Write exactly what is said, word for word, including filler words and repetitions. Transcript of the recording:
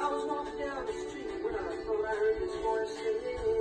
I was walking down the street when I thought I heard this voice singing.